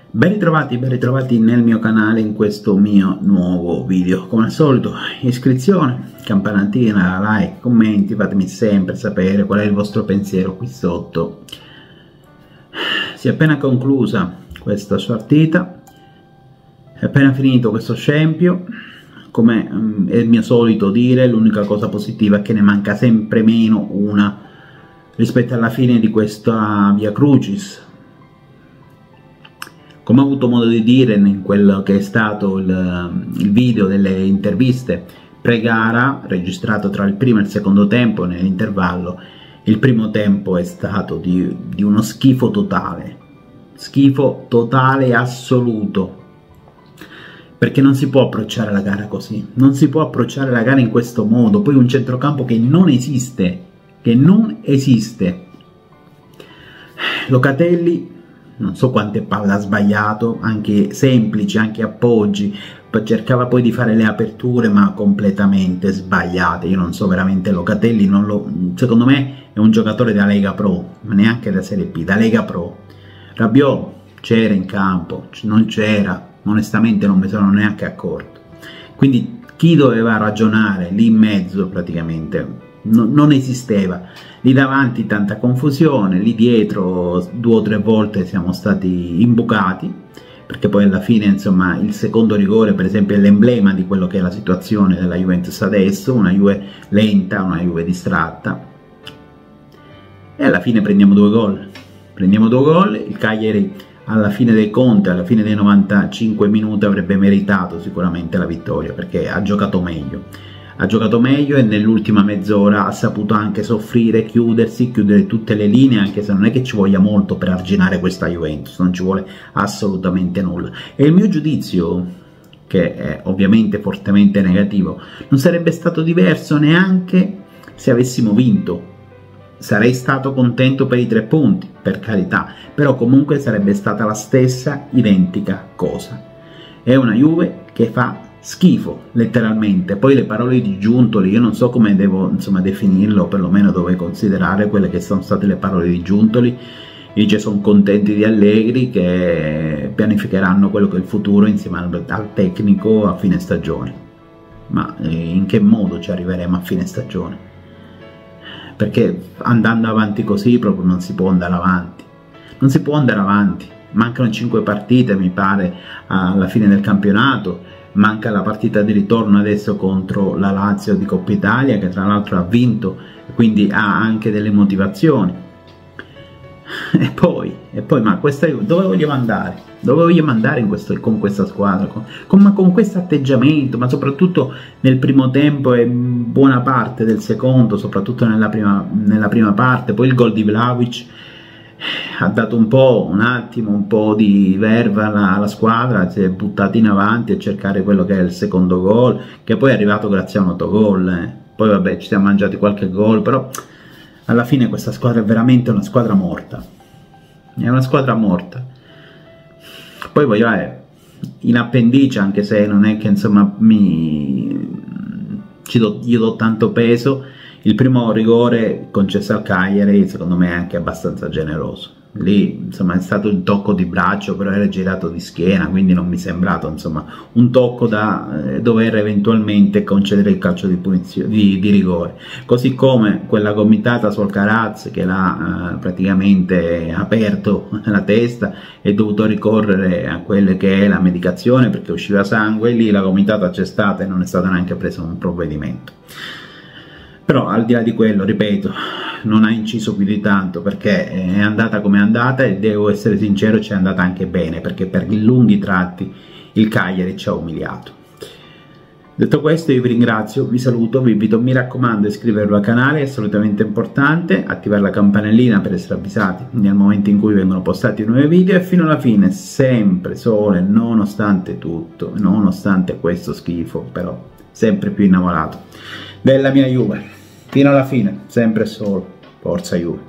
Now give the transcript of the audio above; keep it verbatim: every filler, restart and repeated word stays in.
Ben ritrovati, ben ritrovati nel mio canale in questo mio nuovo video. Come al solito, iscrizione, campanatina, like, commenti, fatemi sempre sapere qual è il vostro pensiero qui sotto. Si è appena conclusa questa partita, è appena finito questo scempio. Come um, è il mio solito dire, l'unica cosa positiva è che ne manca sempre meno una rispetto alla fine di questa Via Crucis. Come ho avuto modo di dire in quello che è stato il, il video delle interviste pre-gara, registrato tra il primo e il secondo tempo nell'intervallo, il primo tempo è stato di, di uno schifo totale, schifo totale e assoluto, perché non si può approcciare la gara così, non si può approcciare la gara in questo modo, poi un centrocampo che non esiste, che non esiste. Locatelli, non so quante palle ha sbagliato, anche semplici, anche appoggi, cercava poi di fare le aperture ma completamente sbagliate. Io non so veramente Locatelli, non lo, secondo me è un giocatore da Lega Pro, ma neanche da Serie B, da Lega Pro. Rabiot c'era in campo, non c'era, onestamente non mi sono neanche accorto. Quindi chi doveva ragionare lì in mezzo praticamente no, non esisteva. Lì davanti tanta confusione, lì dietro due o tre volte siamo stati imbucati, perché poi alla fine insomma il secondo rigore per esempio è l'emblema di quello che è la situazione della Juventus adesso, una Juve lenta, una Juve distratta, e alla fine prendiamo due gol, prendiamo due gol, il Cagliari alla fine dei conti, alla fine dei novantacinque minuti avrebbe meritato sicuramente la vittoria, perché ha giocato meglio. Ha giocato meglio e nell'ultima mezz'ora ha saputo anche soffrire, chiudersi, chiudere tutte le linee, anche se non è che ci voglia molto per arginare questa Juventus, non ci vuole assolutamente nulla. E il mio giudizio, che è ovviamente fortemente negativo, non sarebbe stato diverso neanche se avessimo vinto. Sarei stato contento per i tre punti, per carità, però comunque sarebbe stata la stessa identica cosa. È una Juve che fa schifo, letteralmente. Poi le parole di Giuntoli, io non so come devo insomma definirlo, o perlomeno dove considerare quelle che sono state le parole di Giuntoli. Dice: sono contenti di Allegri, che pianificheranno quello che è il futuro insieme al, al tecnico a fine stagione. Ma eh, in che modo ci arriveremo a fine stagione? Perché andando avanti così proprio non si può andare avanti, non si può andare avanti. Mancano cinque partite mi pare alla fine del campionato. Manca la partita di ritorno adesso contro la Lazio di Coppa Italia, che tra l'altro ha vinto, quindi ha anche delle motivazioni. E poi, e poi ma questa, dove vogliamo andare? Dove vogliamo andare in questo, con questa squadra? Con, con, ma con questo atteggiamento, ma soprattutto nel primo tempo e buona parte del secondo, soprattutto nella prima, nella prima parte. Poi il gol di Vlahovic ha dato un po', un attimo, un po' di verve alla, alla squadra, si è buttata in avanti a cercare quello che è il secondo gol, che poi è arrivato grazie a un autogol. Eh. Poi vabbè, ci siamo mangiati qualche gol, però alla fine questa squadra è veramente una squadra morta. È una squadra morta. Poi voglio dire, in appendice, anche se non è che insomma mi ci do, io do tanto peso, il primo rigore concesso al Cagliari secondo me è anche abbastanza generoso. Lì insomma è stato il tocco di braccio, però era girato di schiena, quindi non mi è sembrato insomma un tocco da eh, dover eventualmente concedere il calcio di punizione di, di rigore. Così come quella gomitata sul Alcaraz che l'ha eh, praticamente aperto la testa e dovuto ricorrere a quella che è la medicazione perché usciva sangue. Lì la gomitata c'è stata e non è stato neanche preso un provvedimento. Però al di là di quello, ripeto, non ha inciso più di tanto, perché è andata come è andata e devo essere sincero, ci è andata anche bene, perché per lunghi tratti il Cagliari ci ha umiliato. Detto questo, io vi ringrazio, vi saluto, vi invito, mi raccomando, a iscrivervi al canale, è assolutamente importante, attivare la campanellina per essere avvisati nel momento in cui vengono postati nuovi video, e fino alla fine sempre sole, nonostante tutto, nonostante questo schifo, però sempre più innamorato della mia Juve. Fino alla fine, sempre solo, forza Juve.